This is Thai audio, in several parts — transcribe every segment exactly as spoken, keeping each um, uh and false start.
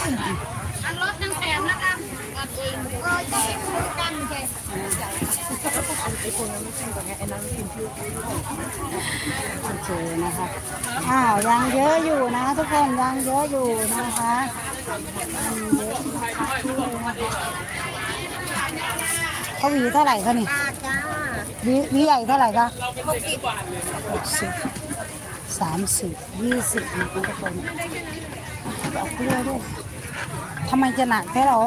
อันรถนั่งแถมนะคะกันเองก็จะกันแกโอเคนะคะอ้าวยังเยอะอยู่นะทุกคนยังเยอะอยู่นะคะเขาหวีเท่าไหร่คะนี่หวีหวีใหญ่เท่าไหร่คะหกสิบหกสิบสามสิบยี่สิบนะทุกคนเอาเกลือด้วยทำไมจะหนักแค่หรอ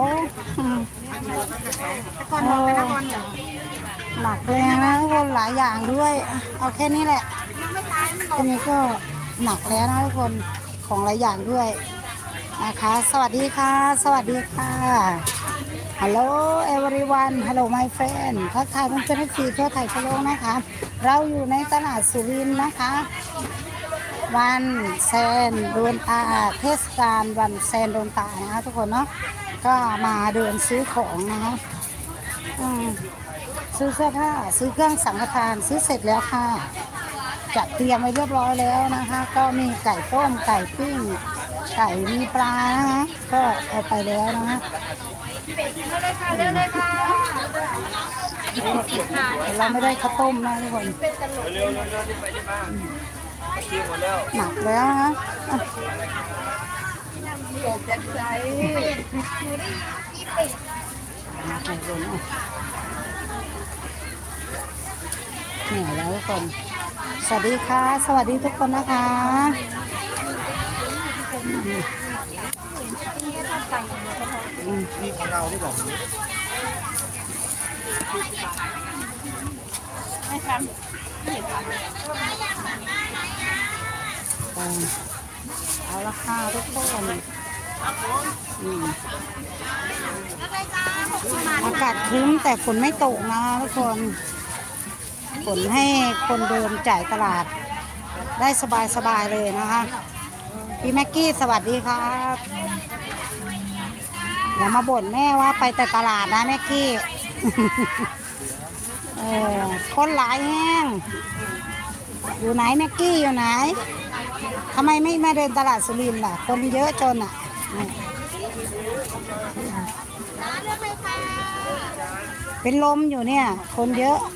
หนักเลยนะทุกคนหลายอย่างด้วยเอาแค่นี้แหละแค่นี้ก็หนักแล้วนะทุกคนของหลายอย่างด้วยนะคะสวัสดีค่ะสวัสดีค่ะฮัลโหล everyone ฮัลโหล my friend ทักทายเพื่อนๆที่ทั่วไทยทั่วโลกนะคะเราอยู่ในตลาดสุรินทร์นะคะวันแซนโดนตาเทศกาลวันแซนโดนตานะคะทุกคนเนาะก็มาเดินซื้อของนะคะซื้อเสื้อผ้าซื้อเครื่องสังฆทานซื้อเสร็จแล้วค่ะจัดเตรียมไว้เรียบร้อยแล้วนะคะก็มีไก่ต้มไก่ปิ้งไก่มีปลานะคะก็เอาไปแล้วนะคะเราไม่ได้ข้าวต้มนะทุกคนหนักแล้วนะเหนื่อยแล้วทุกคนสวัสดีค่ะสวัสดีทุกคนนะคะนี่ของเราที่บอกไม่ครับเอาละค่ะทุกคนอากาศครึ้มแต่ฝนไม่ตกนะทุกคนฝนให้คนเดินจ่ายตลาดได้สบายๆเลยนะคะพี่แม็กกี้สวัสดีครับอย่ามาบ่นแม่ว่าไปแต่ตลาดนะแม็กกี้เออคนหลายแห้งอยู่ไหนแม็กกี้อยู่ไหนทำไมไม่มาเดินตลาดสุรินทร์ล่ะคนเยอะจนอ่ะเป็นลมอยู่เนี่ยคนเยอะ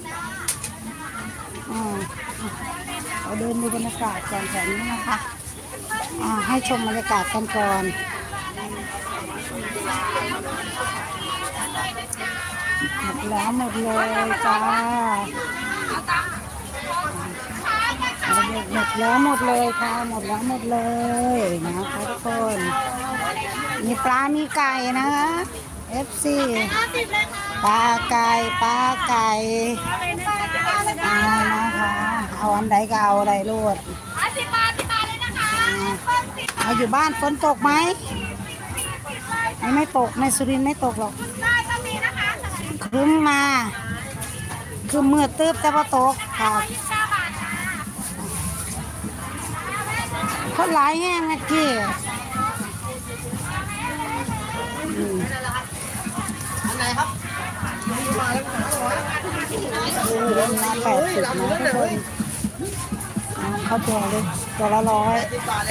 เราเดินดูบรรยากาศก่อนแถวนี้นะคะให้ชมบรรยากาศกันก่อนหมดแล้วหมดเลยจ้าหมดแล้วหมดเลยค่ะหมดแล้วหมดเลยนะคะทุกคนมีปลามีไก่นะคะ เอฟ ซี ปลาไก่ปลาไก่เอานะคะเอาอันใดก็เอาอะไรลูกเอาอยู่บ้านฝนตกไหมไม่ตกในสุรินทร์ไม่ตกหรอกครึ้มมาคือมืดตึ๊บแต่ว่าตกค่ะคนหลายแห้งนะกี้อะไรครับมาแปดสิบนะทุกคนเขาตัวเลยตัวละร้อย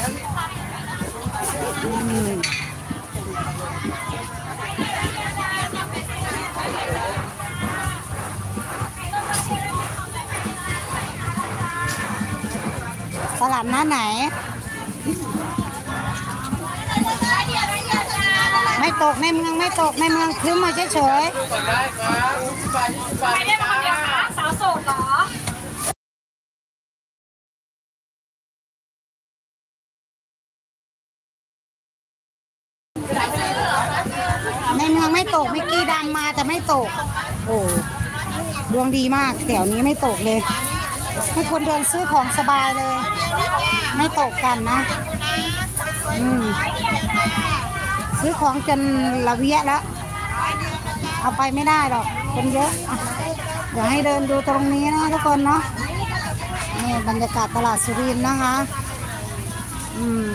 ตลาดน้าไหนไม่ตกในเมืองไม่ตกในเมืองคืนมาเฉยๆไม่ได้มาเดี๋ยวหาสาวโสดเหรอในเมืองไม่ตกมิกกี้ดังมาแต่ไม่ตกโอ้ดวงดีมากแถวนี้ไม่ตกเลยให้คนเดินซื้อของสบายเลยไม่ตกกันนะอืมซื้อของจนละเวียแล้วเอาไปไม่ได้หรอกคนเยอะเดี๋ยวให้เดินดูตรงนี้นะทุกคนเนาะนี่บรรยากาศตลาดสุรินทร์นะคะอืม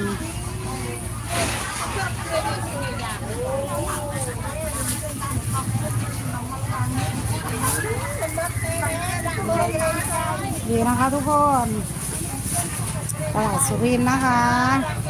ดีนะคะทุกคนตลาดสุรินทร์นะคะ